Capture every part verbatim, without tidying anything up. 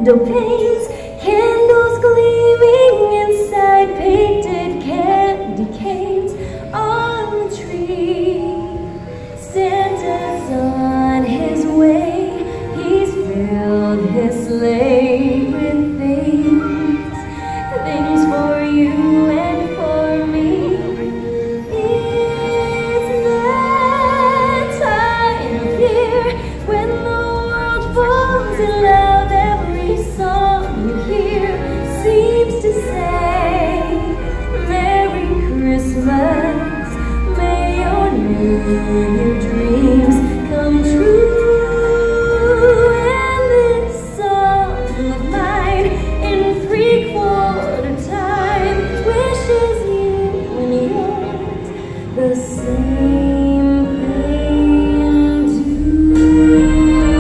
window panes, candles gleaming inside painted candy canes on the tree. Santa's on his way, he's filled his sleigh with things, things for you and for me. It's that time of year when the world falls in love. Every song you hear seems to say, Merry Christmas, may your New Year dreams come true. And this song of mine in three-quarter time wishes you and yours the same thing too.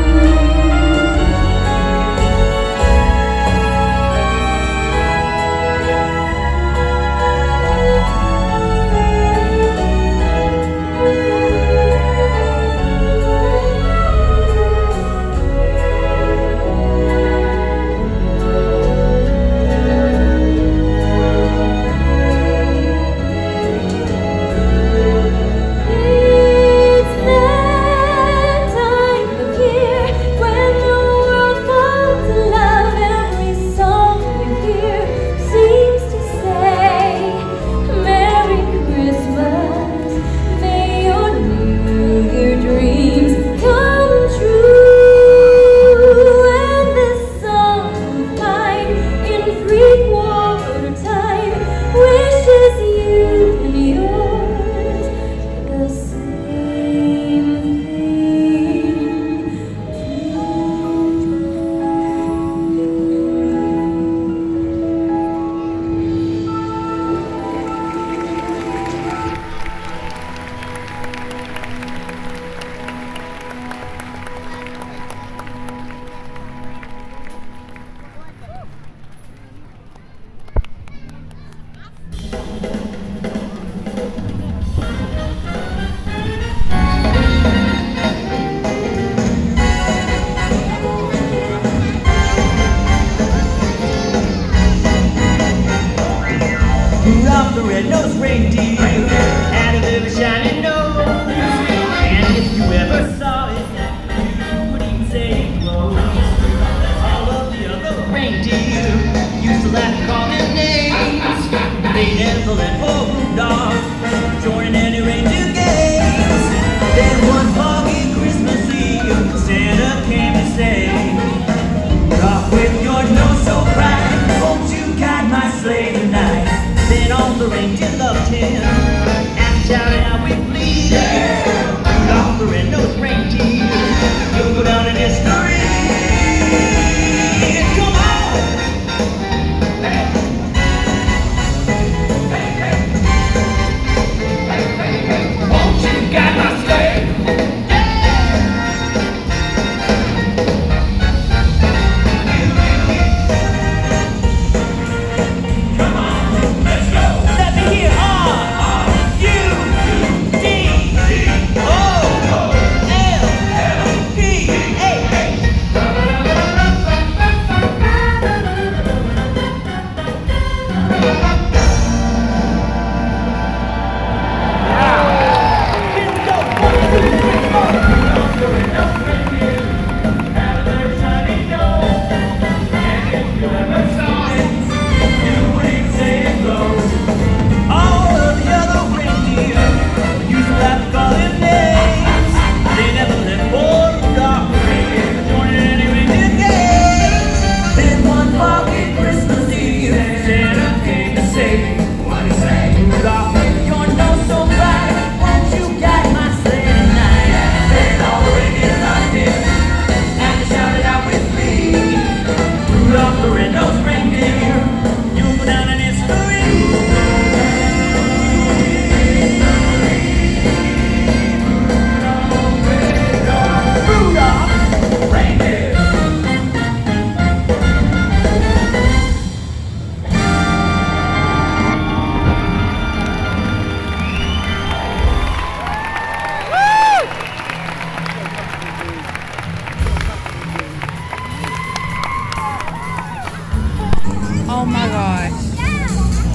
Rudolph the red-nosed reindeer had a little shiny nose, and if you ever saw it, you would even say it glows. All of the other reindeer used to laugh and call them names. They never let poor Rudolph join any reindeer games. Then one foggy Christmas Eve, Santa came to say, "Rudolph, with your nose so bright, won't you guide my sleigh tonight?" Then all the reindeer loved him and shouted how we please. Rudolph the red-nosed reindeer, you'll go down in history. Come on! Hey! Hey, hey!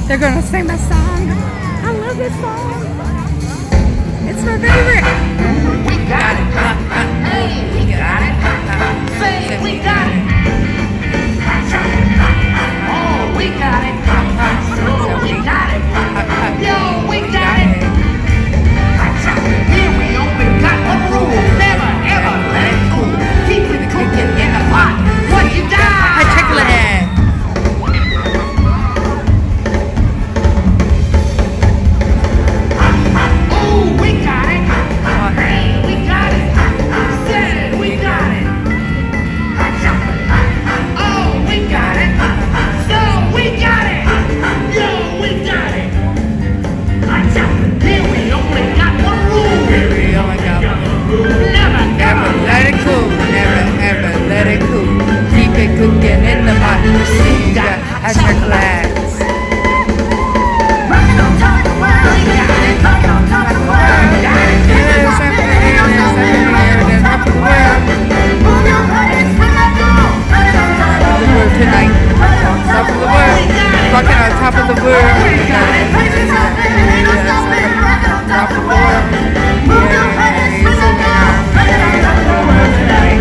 They're gonna sing my song. I love this song. It's my favorite. We got it. Hey, we got it. Say we got it. Oh, we got it. Oh, we got it. Yo, we got it. Here we only got one rule. Never, ever let it cool. Keep it cooking in the pot. What you got? A chocolate. Oh, we got it. Hey, we got it. Said we got it. Oh, we got it. So we got it. Yo, we got it. Here we only got one rule. Here we only got one rule. Never, Never ever let it cool. Never ever let it cool. Keep it cooking in the pot. See you got a chocolate. Rockin' on top of the world. We got it. Rockin' on top of the world. Got it. There's something here, there's something here, there's top of the world. Move your bodies, bring that down. Rockin' on top of The world tonight. Top of the world. Rocking on top of the world. We got it. Ain't no stopping, ain't no stopping. Rockin' on top of the world. Move your bodies, bring that down. Rockin' on top of the world tonight.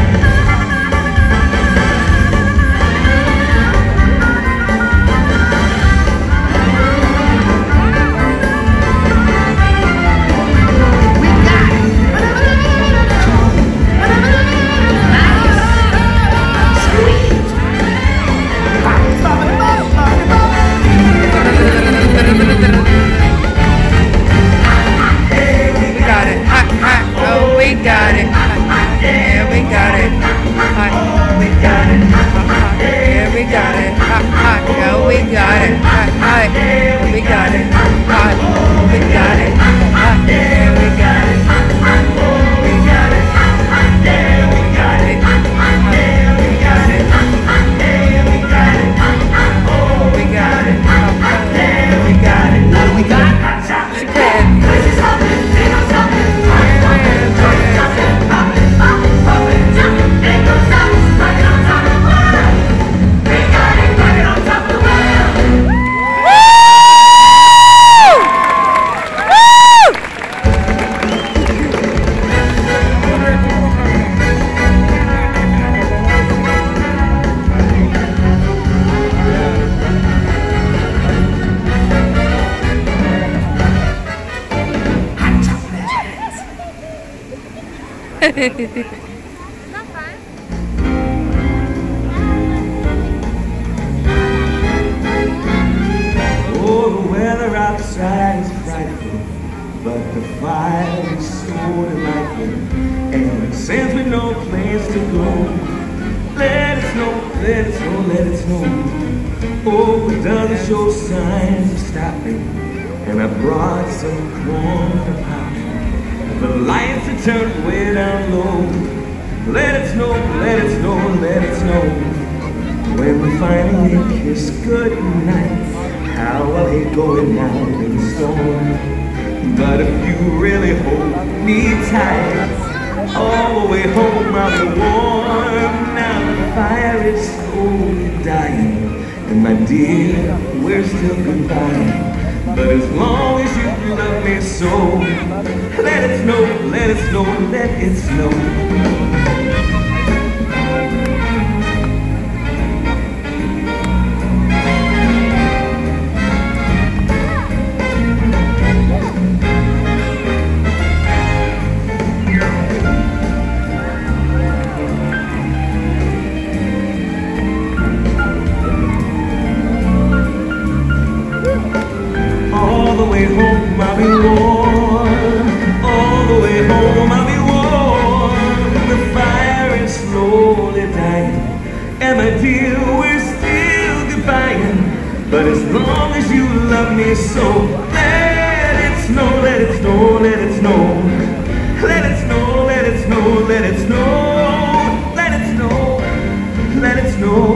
We got it. Nice. Sweet. We got it. Hot, hot. Oh, we got it. Hot, hot. Yeah, we got it. Hot, we got it. Hot, hot. Yeah, we got it. Hot, hot. Yeah, we got it. Hot, hot. Yeah, we got it. Hot, we got it. Hot, yeah, we got it. Hot, we got it. Yeah, we got it. Hot, yeah, we got it. Yeah, we got it. Oh, we got it. Hot, hot. Yeah, we got it. What do we got? She can. Oh, the weather outside is frightful, but the fire is so delightful. And since we know place to go, let it snow, let it snow, let it snow. Oh, it doesn't show signs of stopping, and I brought some corn to pop. The lights are turned way down low. Let it snow, let it snow, let it snow. When we finally kiss goodnight, how I hate going out in the storm. But if you really hold me tight, all the way home I'll be warm. Now the fire is slowly dying, and my dear, we're still goodbye. But as long as you love me so, let it snow, let it snow, let it snow. All the way home I'll be warm. All the way home I'll be warm. The fire is slowly dying, and my dear, we're still goodbying. But as long as you love me so, let it snow, let it snow, let it snow. Let it snow, let it snow, let it snow. Let it snow, let it snow.